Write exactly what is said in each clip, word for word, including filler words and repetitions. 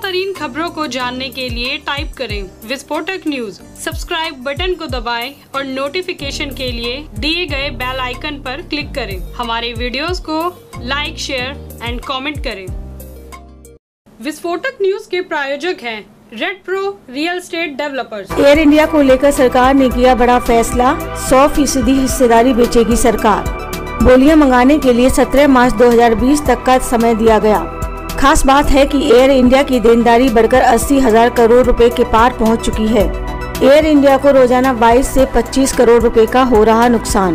तरीन खबरों को जानने के लिए टाइप करें विस्फोटक न्यूज। सब्सक्राइब बटन को दबाएं और नोटिफिकेशन के लिए दिए गए बेल आइकन पर क्लिक करें। हमारे वीडियोस को लाइक, शेयर एंड कमेंट करें। विस्फोटक न्यूज के प्रायोजक हैं red pro real estate developers. Air India को लेकर सरकार ने किया बड़ा फैसला, सौ फीसदी हिस्सेदारी बेचेगी सरकार। बोलियां मंगाने के लिए सत्रह मार्च दो हज़ार बीस तक का समय दिया गया। खास बात है कि एयर इंडिया की देनदारी बढ़कर अस्सी हजार करोड़ रुपए के पार पहुंच चुकी है। एयर इंडिया को रोजाना बाईस से पच्चीस करोड़ रुपए का हो रहा नुकसान।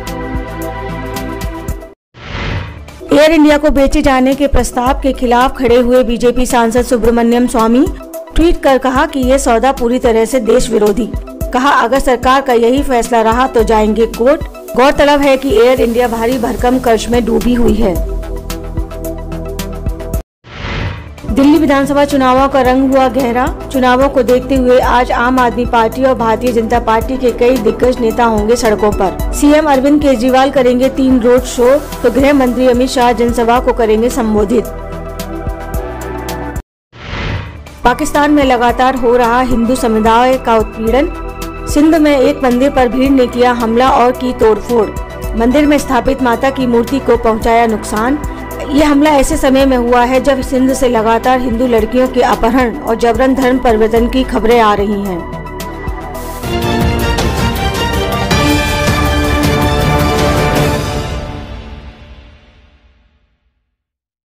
एयर इंडिया को बेचे जाने के प्रस्ताव के खिलाफ खड़े हुए बीजेपी सांसद सुब्रमण्यम स्वामी ट्वीट कर कहा कि ये सौदा पूरी तरह से देश विरोधी। कहा, अगर सरकार का यही फैसला रहा तो जाएंगे कोर्ट। गौरतलब है कि एयर इंडिया भारी भरकम कर्ज में डूबी हुई है। दिल्ली विधानसभा चुनावों का रंग हुआ गहरा। चुनावों को देखते हुए आज आम आदमी पार्टी और भारतीय जनता पार्टी के कई दिग्गज नेता होंगे सड़कों पर। सीएम अरविंद केजरीवाल करेंगे तीन रोड शो तो गृह मंत्री अमित शाह जनसभा को करेंगे संबोधित। पाकिस्तान में लगातार हो रहा हिंदू समुदाय का उत्पीड़न। सिंध में एक मंदिर पर भीड़ ने किया हमला और की तोड़फोड़। मंदिर में स्थापित माता की मूर्ति को पहुंचाया नुकसान। ये हमला ऐसे समय में हुआ है जब सिंध से लगातार हिंदू लड़कियों के अपहरण और जबरन धर्म परिवर्तन की खबरें आ रही हैं।